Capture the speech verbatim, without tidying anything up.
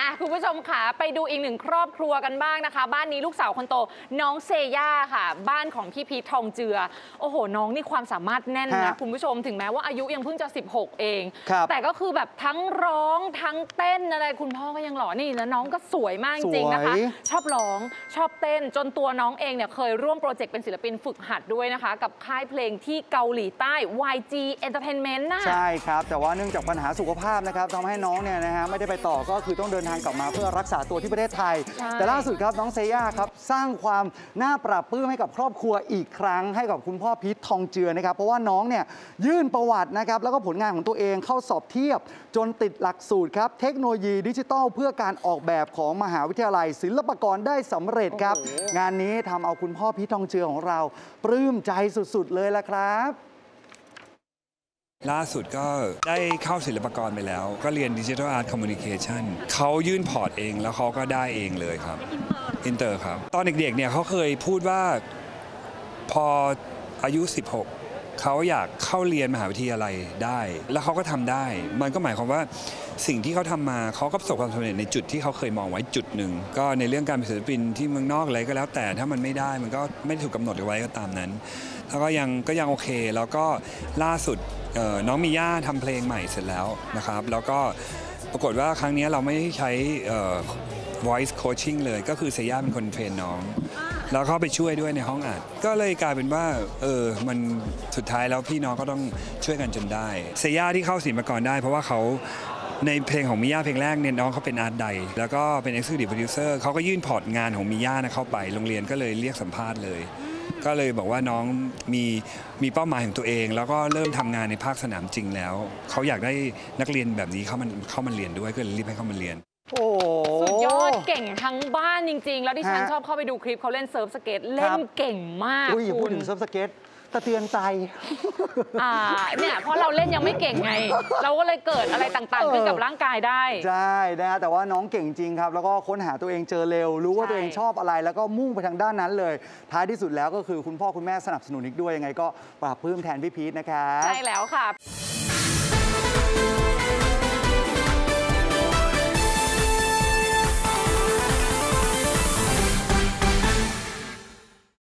อ่ะคุณผู้ชมค่ะไปดูอีกหนึ่งครอบครัวกันบ้างนะคะบ้านนี้ลูกสาวคนโตน้องเซย่าค่ะบ้านของพี่พีททองเจือโอ้โหน้องนี่ความสามารถแน่นนะคุณผู้ชมถึงแม้ว่าอายุยังเพิ่งจะสิบหกเองแต่ก็คือแบบทั้งร้องทั้งเต้นอะไรคุณพ่อก็ยังหล่อนี่แล้วน้องก็สวยมากจริงนะคะชอบร้องชอบเต้นจนตัวน้องเองเนี่ยเคยร่วมโปรเจกต์เป็นศิลปินฝึกหัดด้วยนะคะกับค่ายเพลงที่เกาหลีใต้ วาย จี Entertainment น่ะใช่ครับแต่ว่าเนื่องจากปัญหาสุขภาพนะครับทำให้น้องเนี่ยนะฮะไม่ได้ไปต่อก็คือต้องเดินทางกลับมาเพื่อรักษาตัวที่ประเทศไทยแต่ล่าสุดครับน้องเซย่าครับสร้างความน่าปราบปลื้มให้กับครอบครัวอีกครั้งให้กับคุณพ่อพีททองเจือนะครับเพราะว่าน้องเนี่ยยื่นประวัตินะครับแล้วก็ผลงานของตัวเองเข้าสอบเทียบจนติดหลักสูตรครับเทคโนโลยีดิจิทัลเพื่อการออกแบบของมหาวิทยาลัยศิลปากรได้สำเร็จครับงานนี้ทำเอาคุณพ่อพีททองเจือของเราปลื้มใจสุดๆเลยละครับล่าสุดก็ได้เข้าศิลปากรไปแล้วก็เรียน Digital Art Communication เขายื่นพอร์ตเองแล้วเขาก็ได้เองเลยครับอินเตอร์ครับตอนเด็กๆเนี่ยเขาเคยพูดว่าพออายุสิบหกเขาอยากเข้าเรียนมหาวิทยาลัยได้แล้วเขาก็ทำได้มันก็หมายความว่าสิ่งที่เขาทำมาเขาก็ประสบความสำเร็จในจุดที่เขาเคยมองไว้จุดหนึ่งก็ในเรื่องการเป็นศิลปินที่เมืองนอกอะไรก็แล้วแต่ถ้ามันไม่ได้มันก็ไม่ได้ถูกกำหนดเอาไว้ก็ตามนั้นแล้วก็ยังก็ยังโอเคแล้วก็ล่าสุดน้องมิย่าทำเพลงใหม่เสร็จแล้วนะครับแล้วก็ปรากฏว่าครั้งนี้เราไม่ได้ใช้ voice coaching เลยก็คือเซย่าเป็นคนเทรนน้องแล้วเขาไปช่วยด้วยในห้องอัดก็เลยกลายเป็นว่าเออมันสุดท้ายแล้วพี่น้องก็ต้องช่วยกันจนได้เซย่าที่เข้าศิลปากรได้เพราะว่าเขาในเพลงของมิย่าเพลงแรกเนี่ยน้องเขาเป็นอาร์ตไดแล้วก็เป็น Executive Producer เขาก็ยื่นพอร์ตงานของมิย่านะเข้าไปโรงเรียนก็เลยเรียกสัมภาษณ์เลยก็เลยบอกว่าน้องมีมีเป้าหมายของตัวเองแล้วก็เริ่มทำงานในภาคสนามจริงแล้วเขาอยากได้นักเรียนแบบนี้เข้ามาเข้ามาเรียนด้วยก็เลยรีบให้เข้ามาเรียนโอ้สุดยอดเก่งทั้งบ้านจริงๆแล้วที่ฉันชอบเข้าไปดูคลิปเขาเล่นเซิร์ฟสเก็ตเล่นเก่งมากคุณพูดถึงเซิร์ฟสเก็ตตะเตือนใจอ่าเนี่ยเพราะเราเล่นยังไม่เก่งไงเราก็เลยเกิดอะไรต่างๆขึ้นกับร่างกายได้ใช่นะแต่ว่าน้องเก่งจริงครับแล้วก็ค้นหาตัวเองเจอเร็วรู้ว่าตัวเองชอบอะไรแล้วก็มุ่งไปทางด้านนั้นเลยท้ายที่สุดแล้วก็คือคุณพ่อคุณแม่สนับสนุนอีกด้วยยังไงก็ปราบปลื้มแทนพี่พีทนะครับใช่แล้วค่ะ